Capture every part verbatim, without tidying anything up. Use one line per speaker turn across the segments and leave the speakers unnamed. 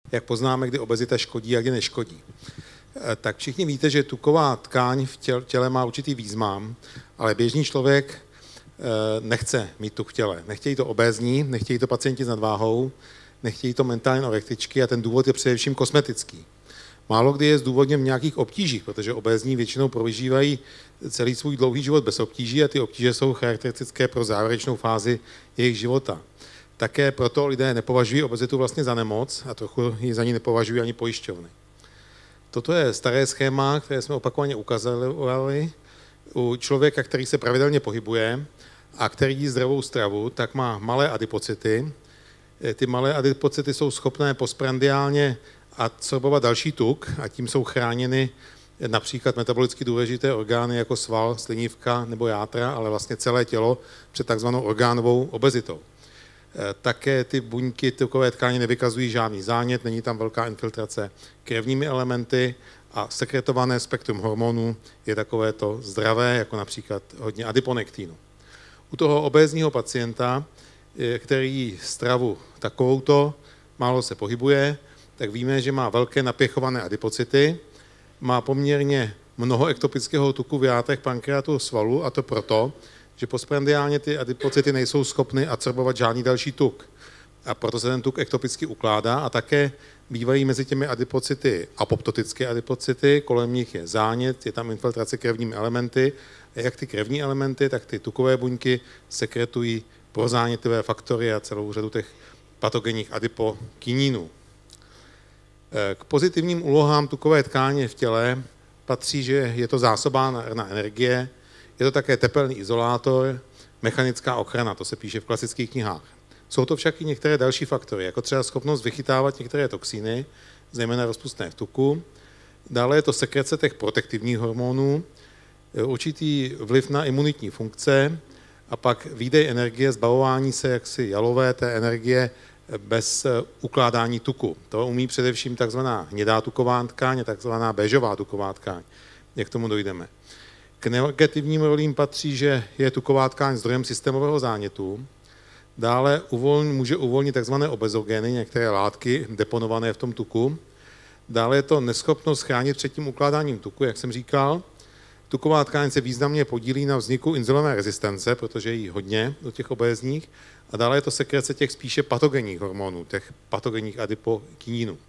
jak poznáme, kdy obezita škodí a kdy neškodí. Tak všichni víte, že tuková tkáň v těle má určitý význam, ale běžný člověk nechce mít tuk v těle. Nechtějí to obézní, nechtějí to pacienti s nadváhou, nechtějí to mentální anorektičky a ten důvod je především kosmetický. Málo kdy je zdůvodněn v nějakých obtížích, protože obézní většinou prožívají celý svůj dlouhý život bez obtíží a ty obtíže jsou charakteristické pro závěrečnou fázi jejich života. Také proto lidé nepovažují obezitu vlastně za nemoc a trochu ji za ní nepovažují ani pojišťovny. Toto je staré schéma, které jsme opakovaně ukazovali. U člověka, který se pravidelně pohybuje a který jí zdravou stravu, tak má malé adipocity. Ty malé adipocity jsou schopné postprandiálně adsorbovat další tuk a tím jsou chráněny například metabolicky důležité orgány jako sval, slinivka nebo játra, ale vlastně celé tělo před takzvanou orgánovou obezitou. Také ty buňky tukové tkáně nevykazují žádný zánět, není tam velká infiltrace krevními elementy a sekretované spektrum hormonů je takovéto zdravé, jako například hodně adiponektínu. U toho obézního pacienta, který stravu takovouto málo se pohybuje, tak víme, že má velké napěchované adipocity, má poměrně mnoho ektopického tuku v játrech, pankreatu, svalu a to proto, že postprandiálně ty adipocity nejsou schopny adsorbovat žádný další tuk. A proto se ten tuk ektopicky ukládá a také bývají mezi těmi adipocity apoptotické adipocity, kolem nich je zánět, je tam infiltrace krevními elementy a jak ty krevní elementy, tak ty tukové buňky sekretují prozánětlivé faktory a celou řadu těch patogenních adipokinínů. K pozitivním úlohám tukové tkáně v těle patří, že je to zásobá na energie, je to také tepelný izolátor, mechanická ochrana, to se píše v klasických knihách. Jsou to však i některé další faktory, jako třeba schopnost vychytávat některé toxíny, zejména rozpustné v tuku. Dále je to sekrece těch protektivních hormonů, určitý vliv na imunitní funkce a pak výdej energie, zbavování se jaksi jalové té energie bez ukládání tuku. To umí především takzvaná hnědá tuková tkáň a takzvaná béžová tuková tkáň. Jak k tomu dojdeme? K negativním rolím patří, že je tuková tkáň zdrojem systémového zánětu. Dále uvolň, může uvolnit takzvané obezogeny, některé látky deponované v tom tuku. Dále je to neschopnost chránit před tím ukládáním tuku, jak jsem říkal. Tuková tkáň se významně podílí na vzniku inzulinové rezistence, protože je jí hodně do těch obézních. A dále je to sekrece těch spíše patogenních hormonů, těch patogenních adipokinínů.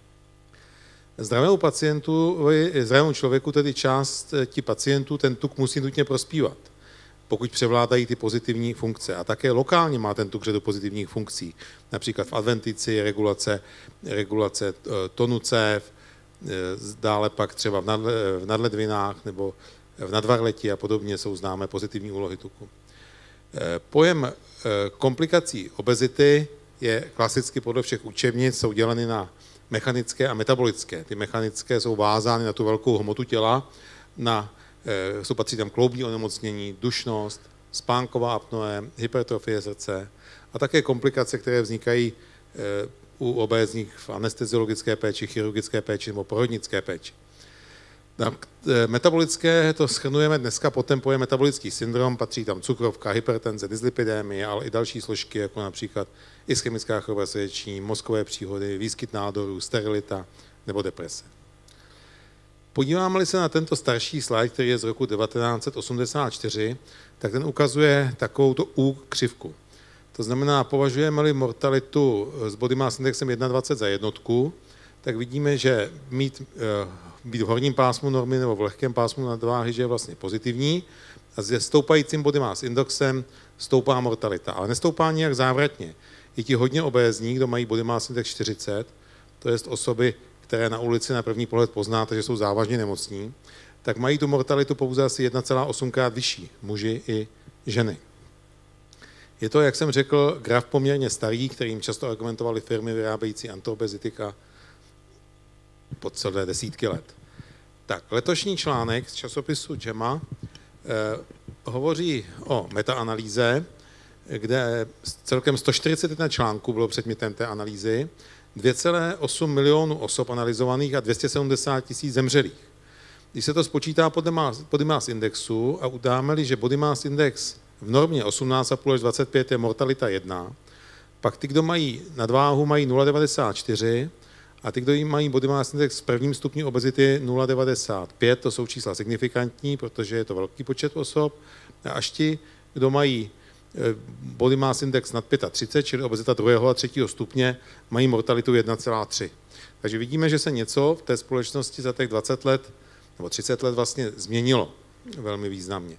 Zdravému pacientu, zdravému člověku, tedy část ti pacientů, ten tuk musí nutně prospívat, pokud převládají ty pozitivní funkce. A také lokálně má ten tuk řadu pozitivních funkcí, například v adventici, regulace, regulace tonu cév, dále pak třeba v, nadle, v nadledvinách nebo v nadvarleti a podobně jsou známé pozitivní úlohy tuku. Pojem komplikací obezity je klasicky podle všech učebnic, jsou děleny na mechanické a metabolické. Ty mechanické jsou vázány na tu velkou hmotu těla, na, jsou patří tam kloubní onemocnění, dušnost, spánková apnoe, hypertrofie srdce a také komplikace, které vznikají u obézních v anesteziologické péči, chirurgické péči nebo porodnické péči. Metabolické to shrnujeme dneska pod ten pojem metabolický syndrom, patří tam cukrovka, hypertenze, dyslipidémie, ale i další složky, jako například ischemická choroba srdeční, mozkové příhody, výskyt nádorů, sterilita nebo deprese. Podíváme-li se na tento starší slide, který je z roku devatenáct set osmdesát čtyři, tak ten ukazuje takovouto U křivku. To znamená, považujeme-li mortalitu s body mass indexem dvacet jedna za jednotku, tak vidíme, že mít, být v horním pásmu normy nebo v lehkém pásmu nadváhy, že je vlastně pozitivní a se stoupajícím body mass indexem stoupá mortalita, ale nestoupá nijak závratně. I ti hodně obézní, kdo mají body mass index čtyřicet, to jest osoby, které na ulici na první pohled poznáte, že jsou závažně nemocní, tak mají tu mortalitu pouze asi jedna celá osm krát vyšší, muži i ženy. Je to, jak jsem řekl, graf poměrně starý, kterým často argumentovaly firmy vyrábějící antiobezitika po celé desítky let. Tak, letošní článek z časopisu J A M A eh, hovoří o metaanalýze, kde celkem sto čtyřicet jedna článků bylo předmětem té analýzy, dvě celá osm milionů osob analyzovaných a dvě stě sedmdesát tisíc zemřelých. Když se to spočítá podle body mass indexu a udáme-li, že body mass index v normě osmnáct celá pět až dvacet pět je mortalita jedna, pak ty, kdo mají nadváhu, mají nula celá devadesát čtyři A ty, kdo mají body mass index v prvním stupni obezity nula celá devadesát pět, to jsou čísla signifikantní, protože je to velký počet osob. A až ti, kdo mají body mass index nad třicet pět, čili obezita druhého a třetího stupně, mají mortalitu jedna celá tři. Takže vidíme, že se něco v té společnosti za těch dvacet let nebo třicet let vlastně změnilo velmi významně.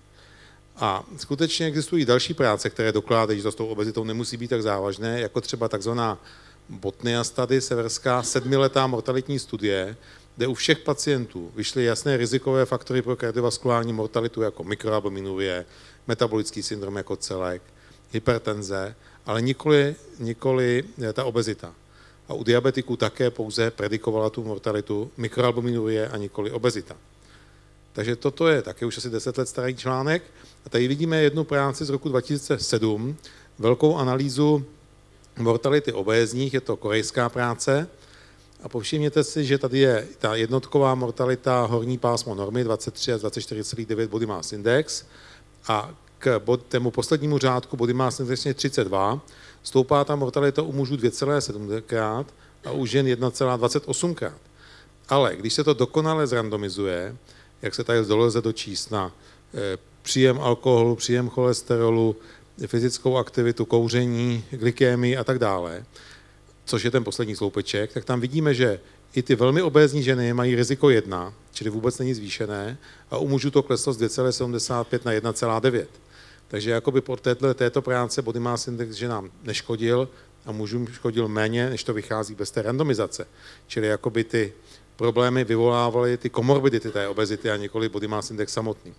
A skutečně existují další práce, které dokládají, že to s tou obezitou nemusí být tak závažné, jako třeba takzvaná Botnia study, severská sedmiletá mortalitní studie, kde u všech pacientů vyšly jasné rizikové faktory pro kardiovaskulární mortalitu jako mikroalbuminurie, metabolický syndrom jako celek, hypertenze, ale nikoli, nikoli ta obezita. A u diabetiků také pouze predikovala tu mortalitu mikroalbuminurie a nikoli obezita. Takže toto je také už asi deset let starý článek. A tady vidíme jednu práci z roku dva tisíce sedm, velkou analýzu mortality obézních, je to korejská práce. A povšimněte si, že tady je ta jednotková mortalita horní pásmo normy dvacet tři a dvacet čtyři celá devět body mass index a k tému poslednímu řádku body mass index je třicet dva, stoupá ta mortalita u mužů dvě celá sedm krát a u žen jedna celá dvacet osm krát. Ale když se to dokonale zrandomizuje, jak se tady dole lze dočíst na e, příjem alkoholu, příjem cholesterolu, fyzickou aktivitu, kouření, glykémii a tak dále, což je ten poslední sloupeček, tak tam vidíme, že i ty velmi obézní ženy mají riziko jedna, čili vůbec není zvýšené, a u mužů to kleslo z dvě celá sedmdesát pět na jedna celá devět. Takže jakoby po této, této práce body mass index ženám neškodil a mužům škodil méně, než to vychází bez té randomizace. Čili jakoby ty problémy vyvolávaly ty komorbidity té obezity a nikoli body mass index samotný.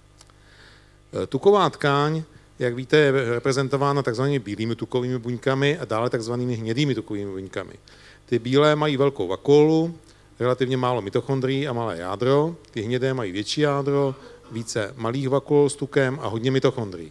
Tuková tkáň, jak víte, je reprezentována takzvanými bílými tukovými buňkami a dále takzvanými hnědými tukovými buňkami. Ty bílé mají velkou vakuolu, relativně málo mitochondrií a malé jádro, ty hnědé mají větší jádro, více malých vakuol s tukem a hodně mitochondrií.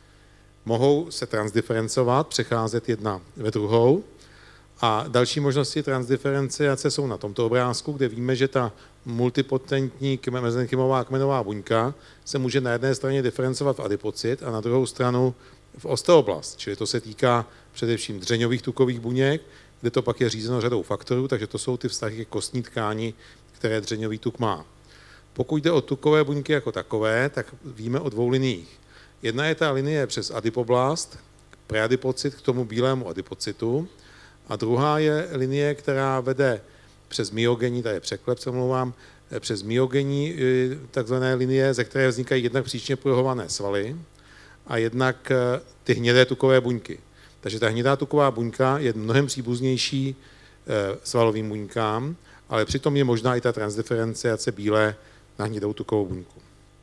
Mohou se transdiferencovat, přecházet jedna ve druhou. A další možnosti transdiferenciace jsou na tomto obrázku, kde víme, že ta multipotentní mezenchymová kmenová buňka se může na jedné straně diferencovat v adipocyt a na druhou stranu v osteoblast, čili to se týká především dřeňových tukových buněk, kde to pak je řízeno řadou faktorů, takže to jsou ty vztahy ke kostní tkáni, které dřeňový tuk má. Pokud jde o tukové buňky jako takové, tak víme o dvou liniích. Jedna je ta linie přes adipoblast, preadipocyt k tomu bílému adipocytu, a druhá je linie, která vede přes myogenní, tady je překlep, se mluvám, přes myogenní takzvané linie, ze které vznikají jednak příčně pruhované svaly a jednak ty hnědé tukové buňky. Takže ta hnědá tuková buňka je mnohem příbuznější svalovým buňkám, ale přitom je možná i ta transdiferenciace bílé na hnědou tukovou buňku.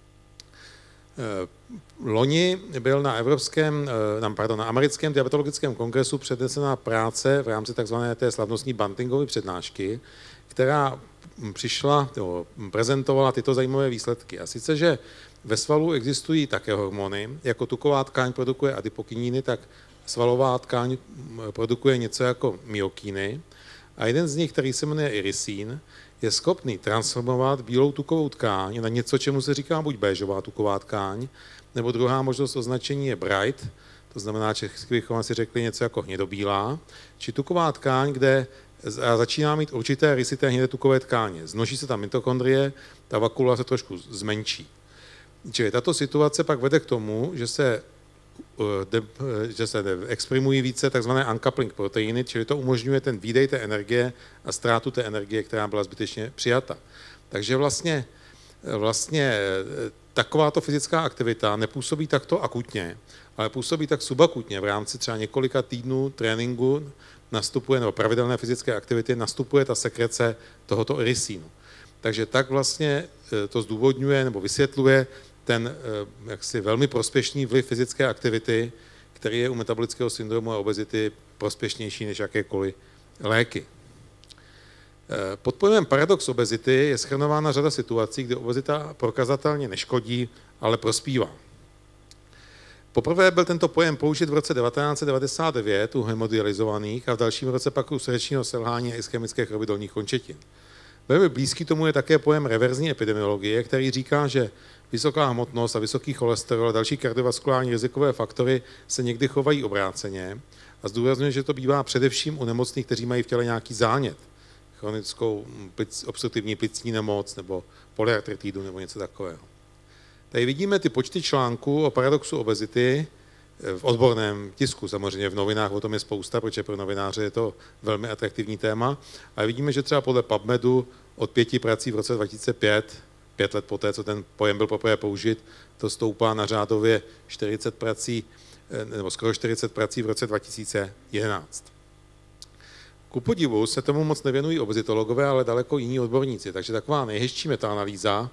Loni byl na evropském, pardon, na americkém diabetologickém kongresu přednesená práce v rámci takzvané té slavnostní Bantingovy přednášky, která přišla, jo, prezentovala tyto zajímavé výsledky. A sice, že ve svalu existují také hormony, jako tuková tkáň produkuje adipokininy, tak svalová tkáň produkuje něco jako myokiny. A jeden z nich, který se jmenuje irisin, je schopný transformovat bílou tukovou tkáň na něco, čemu se říká buď béžová tuková tkáň, nebo druhá možnost označení je bright, to znamená, že bychom si řekli něco jako hnědobílá, či tuková tkáň, kde začíná mít určité rysy té hnědé tukové tkáně. Znoží se tam mitochondrie, ta vakula se trošku zmenší. Čili tato situace pak vede k tomu, že se, de, že se de, exprimují více takzvané uncoupling proteiny, čili to umožňuje ten výdej té energie a ztrátu té energie, která byla zbytečně přijata. Takže vlastně, vlastně takováto fyzická aktivita nepůsobí takto akutně, ale působí tak subakutně v rámci třeba několika týdnů tréninku nastupuje, nebo pravidelné fyzické aktivity nastupuje ta sekrece tohoto irisínu. Takže tak vlastně to zdůvodňuje nebo vysvětluje ten jaksi velmi prospěšný vliv fyzické aktivity, který je u metabolického syndromu a obezity prospěšnější než jakékoliv léky. Pod pojmem paradox obezity je shrnována řada situací, kdy obezita prokazatelně neškodí, ale prospívá. Poprvé byl tento pojem použit v roce devatenáct set devadesát devět u hemodializovaných a v dalším roce pak u srdečního selhání a ischemické choroby dolních končetin. Velmi blízký tomu je také pojem reverzní epidemiologie, který říká, že vysoká hmotnost a vysoký cholesterol a další kardiovaskulární rizikové faktory se někdy chovají obráceně a zdůrazňuje, že to bývá především u nemocných, kteří mají v těle nějaký zánět, chronickou obstruktivní plicní nemoc nebo polyartritidu nebo něco takového. Tady vidíme ty počty článků o paradoxu obezity v odborném tisku, samozřejmě v novinách o tom je spousta, protože pro novináře je to velmi atraktivní téma. A vidíme, že třeba podle PubMedu od pěti prací v roce dva tisíce pět, pět let poté, co ten pojem byl poprvé použit, to stoupá na řádově čtyřicet prací, nebo skoro čtyřicet prací v roce dva tisíce jedenáct. Ku podivu se tomu moc nevěnují obezitologové, ale daleko jiní odborníci. Takže taková nejhezčí metaanalýza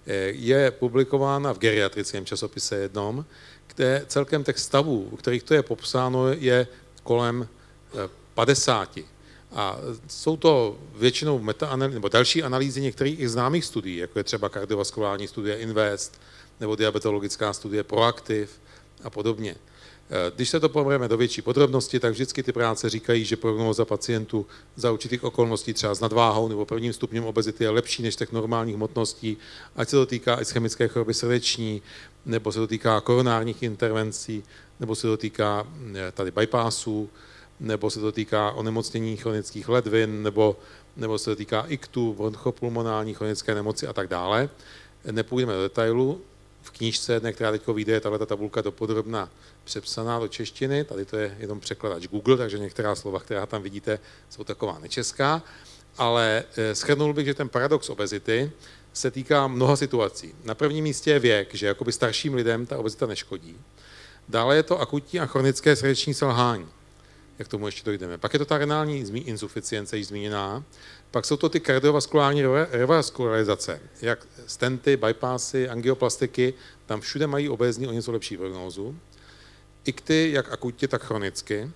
je publikována v geriatrickém časopise jednom, kde celkem těch stavů, u kterých to je popsáno, je kolem padesáti. A jsou to většinou metaanalýzy nebo další analýzy některých i známých studií, jako je třeba kardiovaskulární studie INVEST nebo diabetologická studie PROACTIVE a podobně. Když se to pobereme do větší podrobnosti, tak vždycky ty práce říkají, že prognóza pacientů za určitých okolností třeba s nadváhou nebo prvním stupněm obezity je lepší než těch normálních hmotností, ať se to týká ischemické choroby srdeční, nebo se to týká koronárních intervencí, nebo se to týká tady bypassů, nebo se to týká onemocnění chronických ledvin, nebo, nebo se to týká iktu, bronchopulmonální chronické nemoci a tak dále. Nepůjdeme do detailu. V knížce jedné, která teď vyjde, je tato tabulka dopodrobna přepsaná do češtiny. Tady to je jenom překladač Google, takže některá slova, která tam vidíte, jsou taková nečeská. Ale shrnul bych, že ten paradox obezity se týká mnoha situací. Na prvním místě je věk, že jakoby starším lidem ta obezita neškodí. Dále je to akutní a chronické srdeční selhání. Jak tomu ještě dojdeme. Pak je to ta renální insuficience, již zmíněná. Pak jsou to ty kardiovaskulární revaskularizace, jak stenty, bypassy, angioplastiky, tam všude mají obézní o něco lepší prognózu. Ikty, jak akutně, tak chronicky.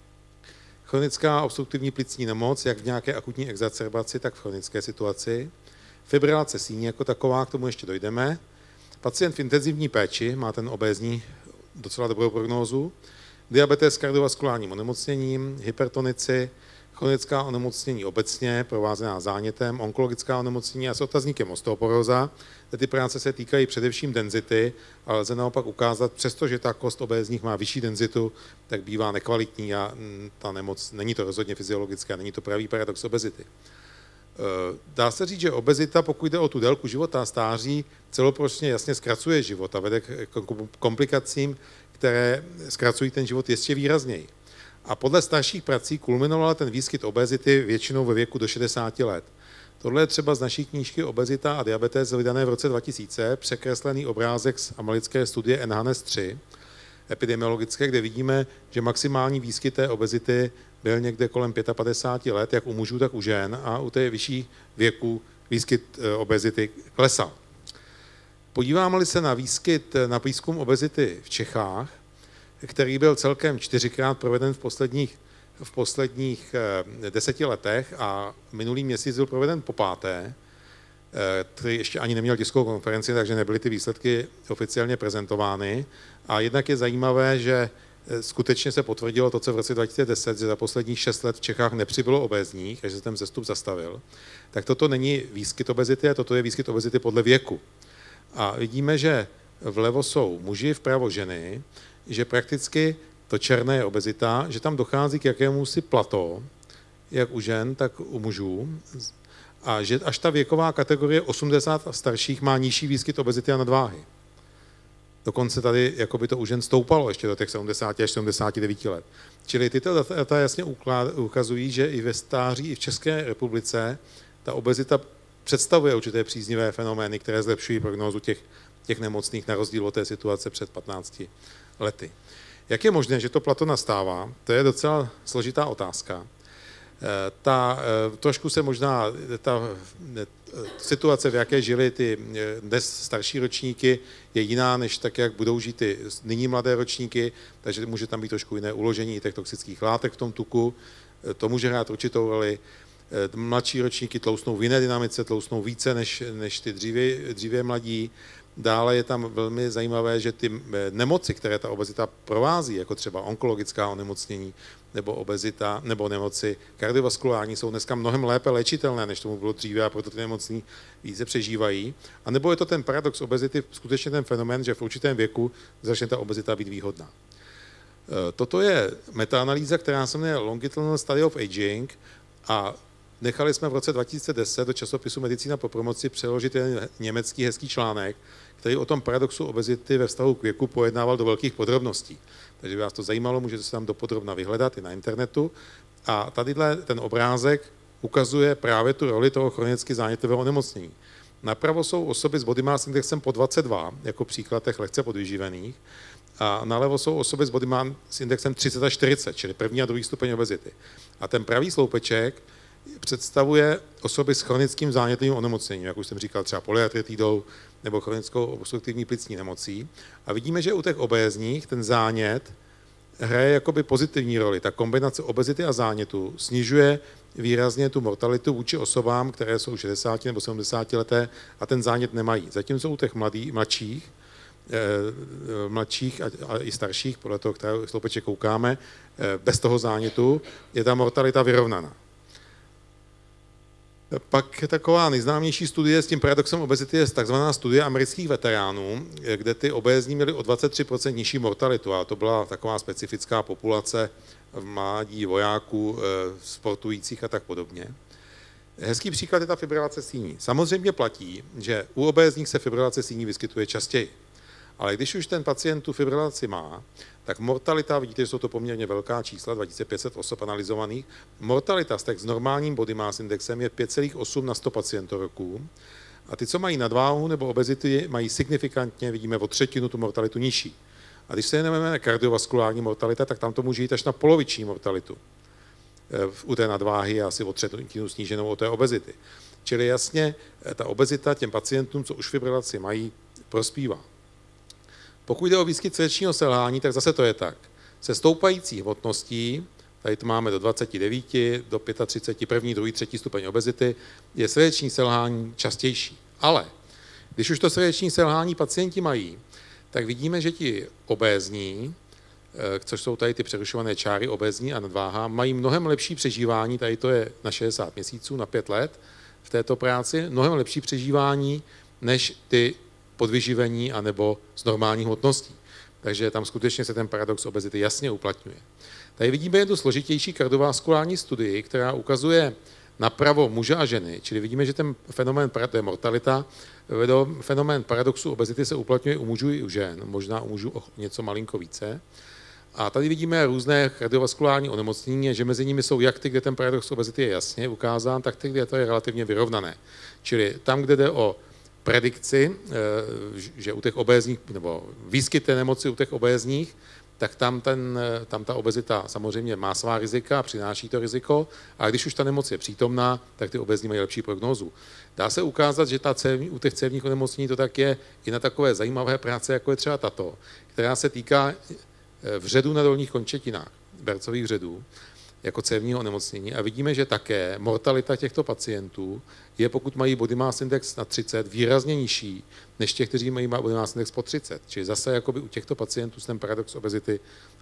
Chronická obstruktivní plicní nemoc, jak v nějaké akutní exacerbaci, tak v chronické situaci. Fibrilace síní jako taková, k tomu ještě dojdeme. Pacient v intenzivní péči má ten obézní docela dobrou prognózu. Diabetes s kardiovaskulárním onemocněním, hypertonici, chronická onemocnění obecně, provázená zánětem, onkologická onemocnění a s otazníkem osteoporóza. Ty práce se týkají především denzity, ale lze naopak ukázat, přestože ta kost obézních má vyšší denzitu, tak bývá nekvalitní a ta nemoc, není to rozhodně fyziologické, není to pravý paradox obezity. Dá se říct, že obezita, pokud jde o tu délku života, stáří, celoplošně jasně zkracuje život a vede k komplikacím, které zkracují ten život ještě výrazněji. A podle starších prací kulminoval ten výskyt obezity většinou ve věku do šedesáti let. Tohle je třeba z naší knížky Obezita a diabetes vydané v roce dva tisíce, překreslený obrázek z americké studie NHANES tři, epidemiologické, kde vidíme, že maximální výskyt té obezity byl někde kolem padesát pět let, jak u mužů, tak u žen, a u té vyšší věku výskyt obezity klesal. Podíváme-li se na výskyt, na výzkum obezity v Čechách, který byl celkem čtyřikrát proveden v posledních, v posledních deseti letech a minulý měsíc byl proveden po páté, který ještě ani neměl tiskovou konferenci, takže nebyly ty výsledky oficiálně prezentovány. A jednak je zajímavé, že skutečně se potvrdilo to, co v roce dva tisíce deset, že za posledních šest let v Čechách nepřibylo obézních, a že se ten vzestup zastavil. Tak toto není výskyt obezity, a toto je výskyt obezity podle věku. A vidíme, že vlevo jsou muži, vpravo ženy, že prakticky to černé je obezita, že tam dochází k jakémusi plato, jak u žen, tak u mužů, a že až ta věková kategorie osmdesát a starších má nižší výskyt obezity a nadváhy. Dokonce tady jakoby to u žen stoupalo ještě do těch sedmdesáti až sedmdesáti devíti let. Čili tyto data jasně ukazují, že i ve stáří, i v České republice ta obezita představuje určité příznivé fenomény, které zlepšují prognózu těch, těch nemocných na rozdíl od té situace před patnácti lety. Jak je možné, že to plato nastává? To je docela složitá otázka. Ta, trošku se možná ta situace, v jaké žili ty dnes starší ročníky, je jiná, než tak, jak budou žít ty nyní mladé ročníky, takže může tam být trošku jiné uložení těch toxických látek v tom tuku. To může hrát určitou roli. Mladší ročníky tlousnou v jiné dynamice, tlousnou více než, než ty dříve, dříve mladí. Dále je tam velmi zajímavé, že ty nemoci, které ta obezita provází, jako třeba onkologická onemocnění nebo obezita nebo nemoci kardiovaskulární, jsou dneska mnohem lépe léčitelné, než tomu bylo dříve, a proto ty nemocní více přežívají. A nebo je to ten paradox obezity, skutečně ten fenomén, že v určitém věku začne ta obezita být výhodná. Toto je metaanalýza, která se jmenuje Longitudinal Study of Aging, a nechali jsme v roce dva tisíce deset do časopisu Medicína po promoci přeložit jeden německý hezký článek, který o tom paradoxu obezity ve vztahu k věku pojednával do velkých podrobností. Takže by vás to zajímalo, můžete se tam dopodrobna vyhledat i na internetu. A tadyhle ten obrázek ukazuje právě tu roli toho chronicky zánětlivého onemocnění. Napravo jsou osoby s body mass indexem po dvacet dva, jako příklad těch lehce podvyživených, a nalevo jsou osoby s body mass indexem třicet až čtyřicet, čili první a druhý stupeň obezity. A ten pravý sloupeček představuje osoby s chronickým zánětlivým onemocněním, jak už jsem říkal, třeba polyartritidou nebo chronickou obstruktivní plicní nemocí. A vidíme, že u těch obézních ten zánět hraje jakoby pozitivní roli. Ta kombinace obezity a zánětu snižuje výrazně tu mortalitu vůči osobám, které jsou šedesáti nebo sedmdesáti leté a ten zánět nemají. Zatímco u těch mladý, mladších, eh, mladších a, a i starších, podle toho, kterého sloupeček koukáme, eh, bez toho zánětu je ta mortalita vyrovnaná. Pak taková nejznámější studie s tím paradoxem obezity je takzvaná studie amerických veteránů, kde ty obézní měli o dvacet tři procent nižší mortalitu a to byla taková specifická populace v mládí vojáků, sportujících a tak podobně. Hezký příklad je ta fibrilace síní. Samozřejmě platí, že u obézních se fibrilace síní vyskytuje častěji. Ale když už ten pacient tu fibrilaci má, tak mortalita, vidíte, že jsou to poměrně velká čísla, dva tisíce pět set osob analyzovaných, mortalita z těch s normálním body mass indexem je pět celá osm na sto pacientů roků a ty, co mají nadváhu nebo obezity, mají signifikantně, vidíme, o třetinu tu mortalitu nižší. A když se jmenujeme kardiovaskulární mortalita, tak tam to může jít až na poloviční mortalitu. U té nadváhy je asi o třetinu sníženou od té obezity. Čili jasně, ta obezita těm pacientům, co už fibrilaci mají, prospívá. Pokud jde o výskyt srdečního selhání, tak zase to je tak. Se stoupající hmotností, tady to máme do dvaceti devíti, do třiceti pěti, první, druhý, třetí stupeň obezity, je srdeční selhání častější. Ale když už to srdeční selhání pacienti mají, tak vidíme, že ti obézní, což jsou tady ty přerušované čáry obézní a nadváha, mají mnohem lepší přežívání, tady to je na šedesát měsíců, na pět let v této práci, mnohem lepší přežívání než ty podvyživení anebo s normální hmotností. Takže tam skutečně se ten paradox obezity jasně uplatňuje. Tady vidíme jednu složitější kardiovaskulární studii, která ukazuje napravo muže a ženy, čili vidíme, že ten fenomén, to je mortalita, fenomén paradoxu obezity se uplatňuje u mužů i u žen, možná u mužů o něco malinko více. A tady vidíme různé kardiovaskulární onemocnění, že mezi nimi jsou jak ty, kde ten paradox obezity je jasně ukázán, tak ty, kde to je relativně vyrovnané. Čili tam, kde jde o predikci, že u těch obézních, nebo výskyt té nemoci u těch obézních, tak tam, ten, tam ta obezita samozřejmě má svá rizika a přináší to riziko, a když už ta nemoc je přítomná, tak ty obézní mají lepší prognózu. Dá se ukázat, že ta cévní, u těch cévních onemocnění to tak je i na takové zajímavé práce, jako je třeba tato, která se týká vředů na dolních končetinách, bercových vředů, jako cévního onemocnění, a vidíme, že také mortalita těchto pacientů je, pokud mají body mass index na třicet, výrazně nižší než těch, kteří mají body mass index po třicet. Čili zase jakoby u těchto pacientů se ten paradox obezity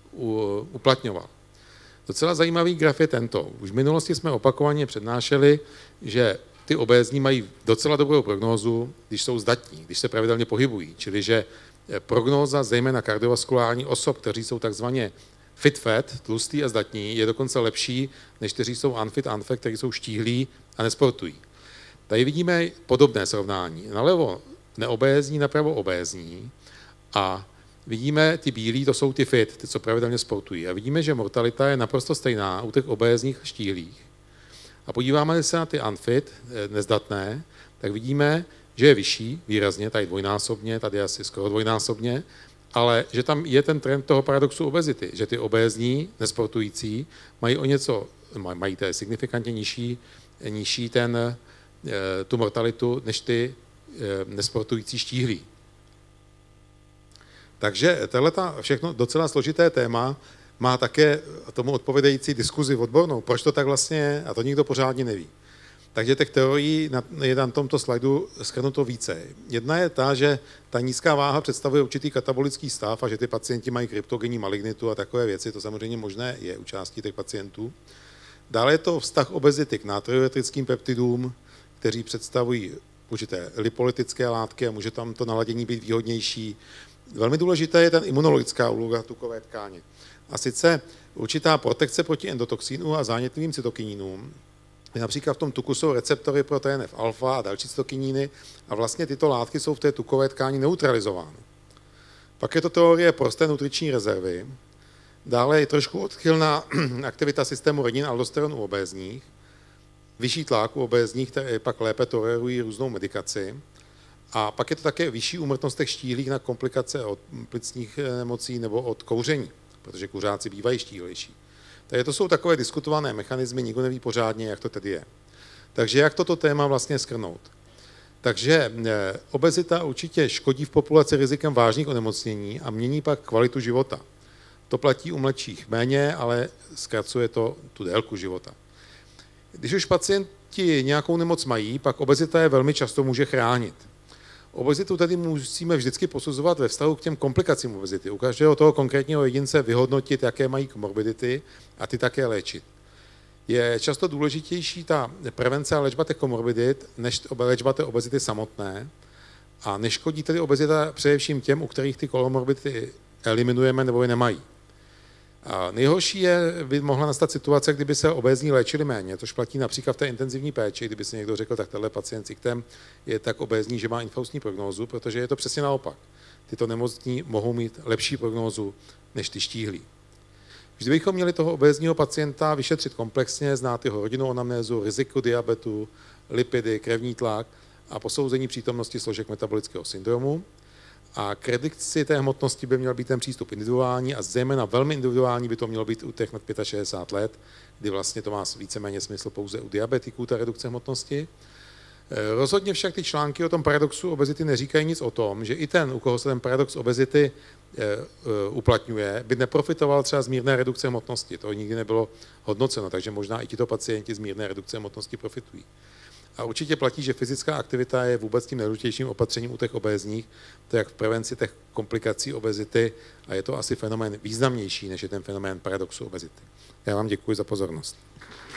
uplatňoval. Docela zajímavý graf je tento. Už v minulosti jsme opakovaně přednášeli, že ty obézní mají docela dobrou prognózu, když jsou zdatní, když se pravidelně pohybují. Čili že prognóza zejména kardiovaskulární osob, kteří jsou takzvaně fit fat, tlustý a zdatní, je dokonce lepší, než kteří jsou unfit unfat, kteří jsou štíhlí a nesportují. Tady vidíme podobné srovnání. Nalevo neobézní, napravo obézní a vidíme ty bílí, to jsou ty fit, ty, co pravidelně sportují. A vidíme, že mortalita je naprosto stejná u těch obézních a štíhlých. A podíváme se na ty unfit, nezdatné, tak vidíme, že je vyšší výrazně, tady dvojnásobně, tady asi skoro dvojnásobně, ale že tam je ten trend toho paradoxu obezity, že ty obézní, nesportující, mají o něco, mají té signifikantně nižší, nižší ten, tu mortalitu, než ty nesportující štíhlí. Takže tohle všechno docela složité téma má také tomu odpovědající diskuzi odbornou. Proč to tak vlastně je? A to nikdo pořádně neví. Takže těch teorií je na tomto slajdu shrnuto více. Jedna je ta, že ta nízká váha představuje určitý katabolický stav a že ty pacienti mají kryptogenní malignitu a takové věci. To samozřejmě možné je u části těch pacientů. Dále je to vztah obezity k natriuretrickým peptidům, kteří představují určité lipolytické látky a může tam to naladění být výhodnější. Velmi důležité je ten imunologická úloha tukové tkáně. A sice určitá protekce proti endotoxínům a zánětlivým cytokinínům Například v tom tuku jsou receptory pro T N F alfa a další cytokininy a vlastně tyto látky jsou v té tukové tkáni neutralizovány. Pak je to teorie prosté nutriční rezervy. Dále je trošku odchylná aktivita systému renin aldosteron u obézních, vyšší tlak u obézních, které pak lépe tolerují různou medikaci. A pak je to také vyšší úmrtnost těch štíhlých na komplikace od plicních nemocí nebo od kouření, protože kuřáci bývají štíhlejší. Takže to jsou takové diskutované mechanismy, nikdo neví pořádně, jak to tedy je. Takže jak toto téma vlastně shrnout? Takže obezita určitě škodí v populaci rizikem vážných onemocnění a mění pak kvalitu života. To platí u mladších méně, ale zkracuje to tu délku života. Když už pacienti nějakou nemoc mají, pak obezita je velmi často může chránit. Obezitu tedy musíme vždycky posuzovat ve vztahu k těm komplikacím obezity. U každého toho konkrétního jedince vyhodnotit, jaké mají komorbidity a ty také léčit. Je často důležitější ta prevence a léčba těch komorbidit, než léčba té obezity samotné. A neškodí tedy obezita především těm, u kterých ty komorbidity eliminujeme nebo je nemají. A nejhorší je, by mohla nastat situace, kdyby se obézní léčili méně, což platí například v té intenzivní péči, kdyby si někdo řekl, tak tenhle pacient s iktem je tak obézní, že má infaustní prognózu, protože je to přesně naopak. Tyto nemocní mohou mít lepší prognózu než ty štíhlí. Vždy bychom měli toho obézního pacienta vyšetřit komplexně, znát jeho rodinnou anamnézu, riziko diabetu, lipidy, krevní tlak a posouzení přítomnosti složek metabolického syndromu. A k redukci té hmotnosti by měl být ten přístup individuální a zejména velmi individuální by to mělo být u těch nad šedesát pět let, kdy vlastně to má víceméně smysl pouze u diabetiků, ta redukce hmotnosti. Rozhodně však ty články o tom paradoxu obezity neříkají nic o tom, že i ten, u koho se ten paradox obezity uplatňuje, by neprofitoval třeba z mírné redukce hmotnosti. To nikdy nebylo hodnoceno, takže možná i tito pacienti z mírné redukce hmotnosti profitují. A určitě platí, že fyzická aktivita je vůbec tím nejdůležitějším opatřením u těch obézních, to jak v prevenci těch komplikací obezity a je to asi fenomén významnější, než je ten fenomén paradoxu obezity. Já vám děkuji za pozornost.